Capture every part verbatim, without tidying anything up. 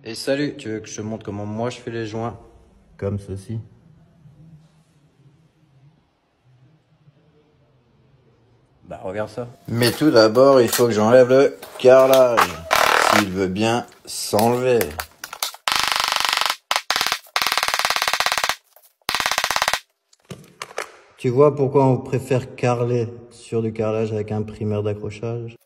Et salut, tu veux que je te montre comment moi je fais les joints? Comme ceci. Bah regarde ça. Mais tout d'abord, il faut que j'enlève le carrelage, s'il veut bien s'enlever. Tu vois pourquoi on préfère carreler sur du carrelage avec un primaire d'accrochage?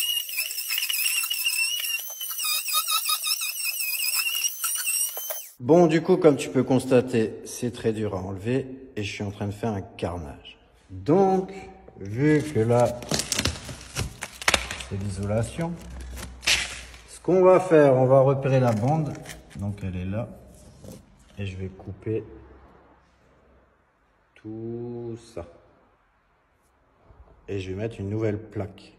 Bon, du coup, comme tu peux constater, c'est très dur à enlever et je suis en train de faire un carnage. Donc, vu que là, c'est l'isolation, ce qu'on va faire, on va repérer la bande. Donc, elle est là. Et je vais couper tout ça. Et je vais mettre une nouvelle plaque.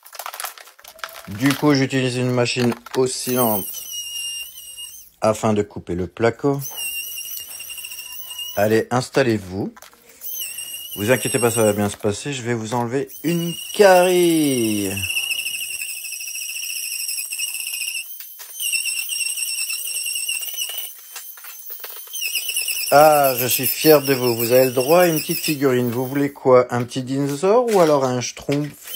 Du coup, j'utilise une machine oscillante afin de couper le placo. Allez, installez-vous. Vous inquiétez pas, ça va bien se passer. Je vais vous enlever une carille. Ah, je suis fier de vous. Vous avez le droit à une petite figurine. Vous voulez quoi? Un petit dinosaure ou alors un schtroumpf?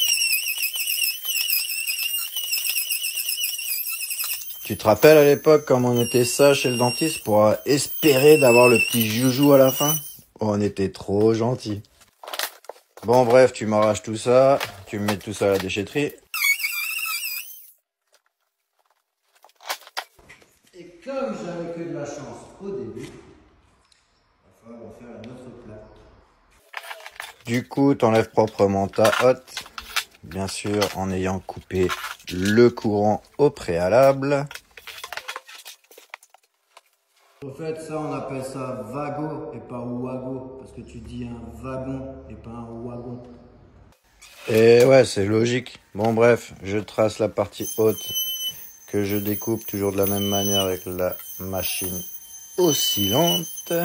Tu te rappelles à l'époque comme on était sage chez le dentiste pour espérer d'avoir le petit joujou à la fin? On était trop gentils. Bon bref, tu m'arraches tout ça, tu me mets tout ça à la déchetterie. Et comme j'avais que de la chance au début, il va falloir faire une autre plaque. Du coup, t'enlèves proprement ta hotte, bien sûr en ayant coupé le courant au préalable. Au fait, ça, on appelle ça vago et pas wago, parce que tu dis un wagon et pas un wagon. Et ouais, c'est logique. Bon, bref, je trace la partie haute que je découpe toujours de la même manière avec la machine oscillante.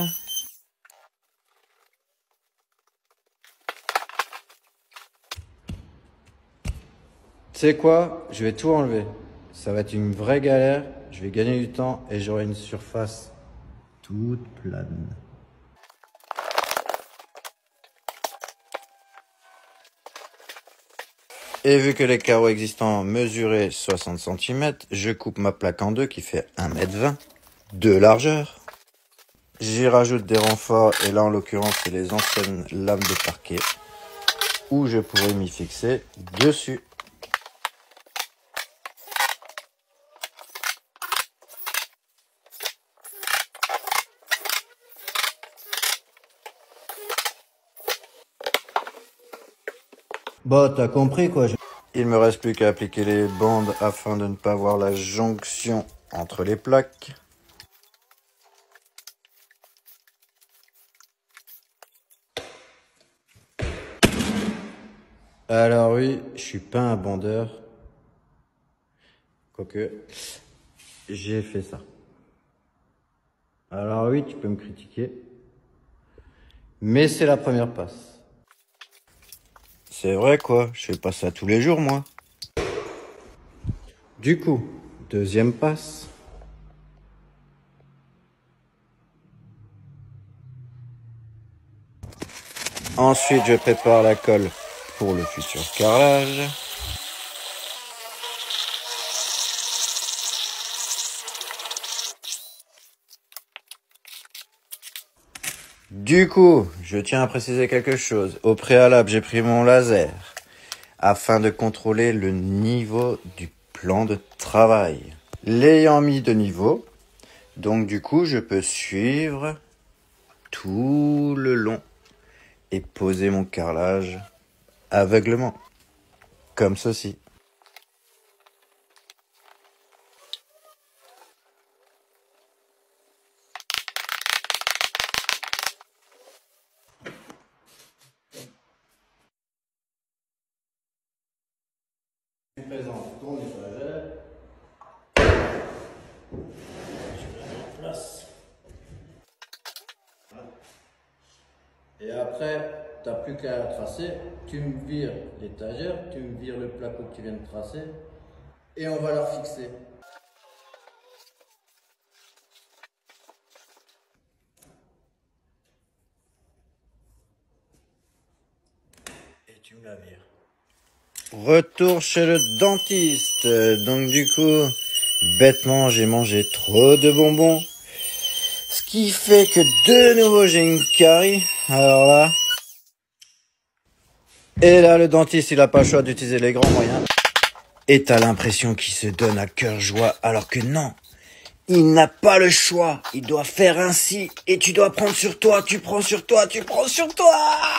Tu sais quoi? Je vais tout enlever. Ça va être une vraie galère. Je vais gagner du temps et j'aurai une surface toute plane. Et vu que les carreaux existants mesuraient soixante centimètres, je coupe ma plaque en deux qui fait un mètre vingt de largeur. J'y rajoute des renforts et là en l'occurrence c'est les anciennes lames de parquet où je pourrais m'y fixer dessus. Bah t'as compris quoi. Il me reste plus qu'à appliquer les bandes afin de ne pas voir la jonction entre les plaques. Alors oui, je suis pas un bandeur. Quoique, j'ai fait ça. Alors oui, tu peux me critiquer. Mais c'est la première passe. C'est vrai quoi, je fais pas ça tous les jours moi. Du coup, deuxième passe. Ensuite, je prépare la colle pour le futur carrelage. Du coup, je tiens à préciser quelque chose. Au préalable, j'ai pris mon laser afin de contrôler le niveau du plan de travail. L'ayant mis de niveau, donc du coup, je peux suivre tout le long et poser mon carrelage aveuglement, comme ceci. Je présente ton étagère. Je la mets en place. Voilà. Et après, tu n'as plus qu'à tracer. Tu me vires l'étagère, tu me vires le placo que tu viens de tracer et on va leur fixer. tu me la vires. Retour chez le dentiste. Donc du coup, bêtement, j'ai mangé trop de bonbons. Ce qui fait que de nouveau, j'ai une carie. Alors là... Et là, le dentiste, il a pas le choix d'utiliser les grands moyens. Et t'as l'impression qu'il se donne à cœur joie, alors que non. Il n'a pas le choix. Il doit faire ainsi. Et tu dois prendre sur toi, tu prends sur toi, tu prends sur toi.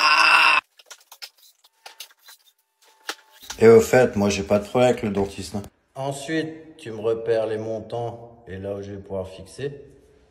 Et au fait, moi, j'ai pas de problème avec le dentiste. Hein. Ensuite, tu me repères les montants et là où je vais pouvoir fixer.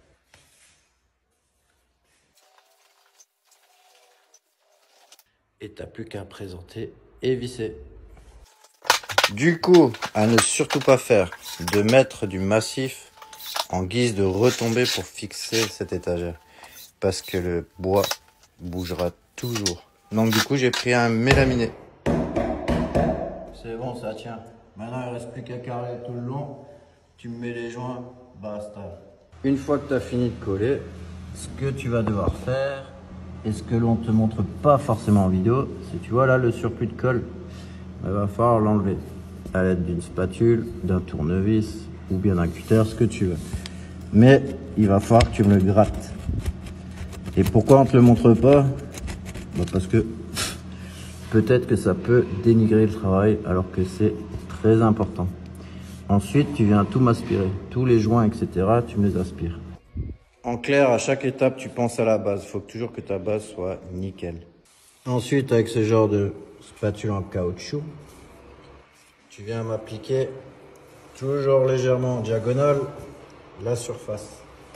Et t'as plus qu'à présenter et visser. Du coup, à ne surtout pas faire, de mettre du massif en guise de retombée pour fixer cette étagère. Parce que le bois bougera toujours. Donc du coup, j'ai pris un mélaminé. C'est bon, ça tient. Maintenant, il ne reste plus qu'à carrer tout le long. Tu me mets les joints, basta. Une fois que tu as fini de coller, ce que tu vas devoir faire, et ce que l'on te montre pas forcément en vidéo, c'est tu vois là le surplus de colle, il va falloir l'enlever à l'aide d'une spatule, d'un tournevis ou bien d'un cutter, ce que tu veux. Mais il va falloir que tu me le grattes. Et pourquoi on te le montre pas? Bah parce que peut-être que ça peut dénigrer le travail alors que c'est très important. Ensuite, tu viens tout m'aspirer. Tous les joints, et cetera, tu me les aspires. En clair, à chaque étape, tu penses à la base. Il faut toujours que ta base soit nickel. Ensuite, avec ce genre de spatule en caoutchouc, tu viens m'appliquer toujours légèrement en diagonale la surface.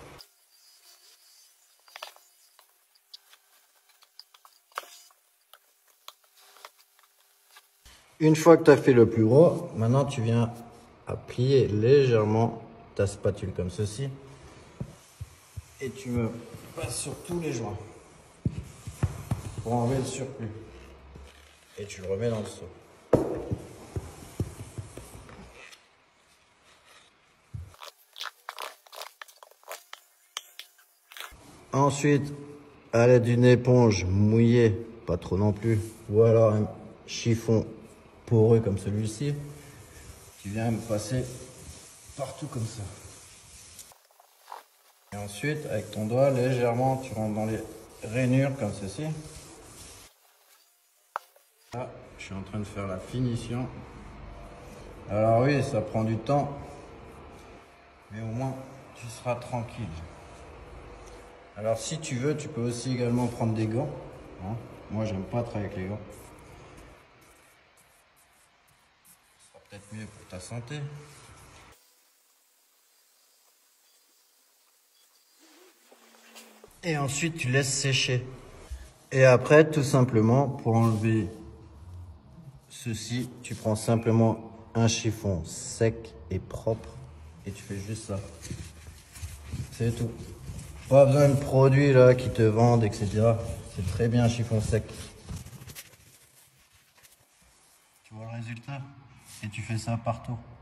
Une fois que tu as fait le plus gros, maintenant tu viens à plier légèrement ta spatule comme ceci. Et tu me passes sur tous les joints pour enlever le surplus. Et tu le remets dans le seau. Ensuite, à l'aide d'une éponge mouillée, pas trop non plus, ou alors un chiffon poreux comme celui-ci, tu viens me passer partout comme ça. Et ensuite, avec ton doigt, légèrement, tu rentres dans les rainures comme ceci. Là, je suis en train de faire la finition. Alors oui, ça prend du temps, mais au moins, tu seras tranquille. Alors si tu veux, tu peux aussi également prendre des gants. Hein. Moi, j'aime pas travailler avec les gants. Ce sera peut-être mieux pour ta santé. Et ensuite, tu laisses sécher. Et après, tout simplement, pour enlever ceci, tu prends simplement un chiffon sec et propre et tu fais juste ça. C'est tout. Pas besoin de produits là qui te vendent, et cetera. C'est très bien un chiffon sec. Tu vois le résultat? Et tu fais ça partout.